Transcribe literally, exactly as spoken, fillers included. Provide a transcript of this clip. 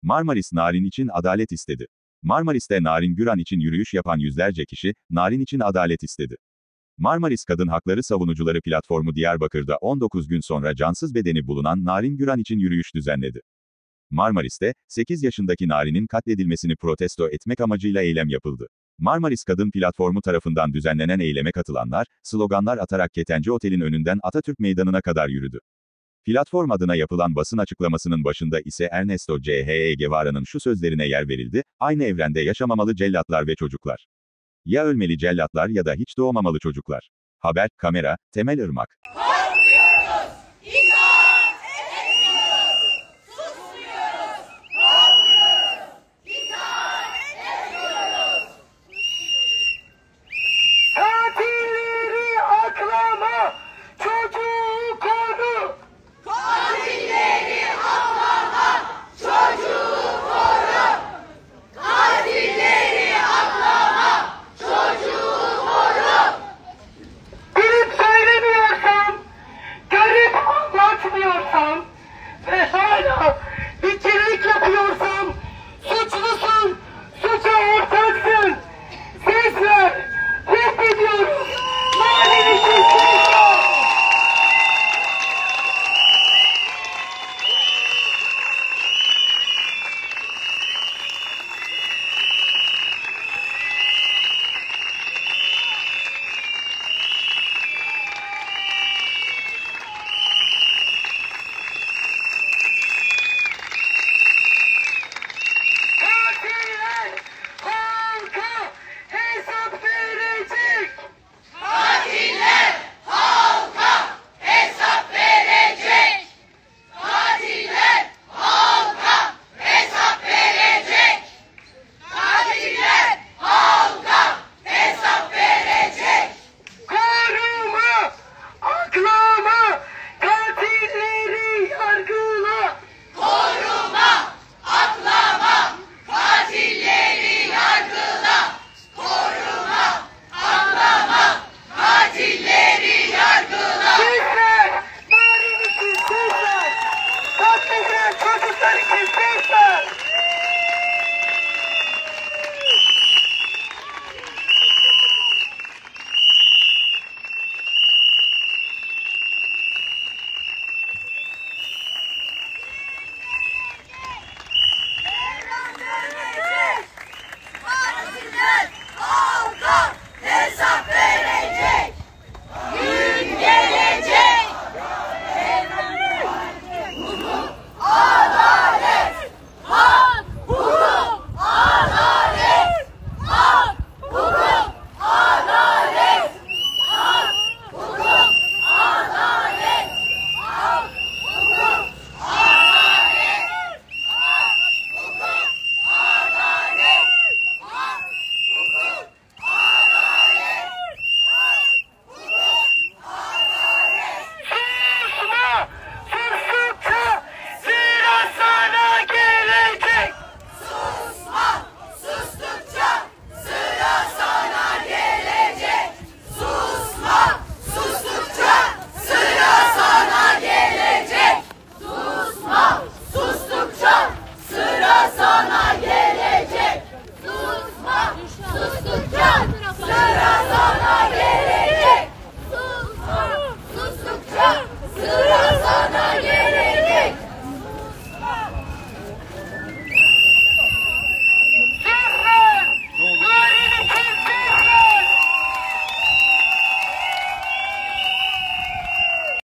Marmaris Narin için adalet istedi. Marmaris'te Narin Güran için yürüyüş yapan yüzlerce kişi, Narin için adalet istedi. Marmaris Kadın Hakları Savunucuları Platformu Diyarbakır'da on dokuz gün sonra cansız bedeni bulunan Narin Güran için yürüyüş düzenledi. Marmaris'te, sekiz yaşındaki Narin'in katledilmesini protesto etmek amacıyla eylem yapıldı. Marmaris Kadın Platformu tarafından düzenlenen eyleme katılanlar, sloganlar atarak Ketence Otel'in önünden Atatürk Meydanı'na kadar yürüdü. Platform adına yapılan basın açıklamasının başında ise Ernesto Che Guevara'nın şu sözlerine yer verildi: "Aynı evrende yaşamamalı cellatlar ve çocuklar. Ya ölmeli cellatlar ya da hiç doğmamalı çocuklar." Haber, kamera, Temel Irmak.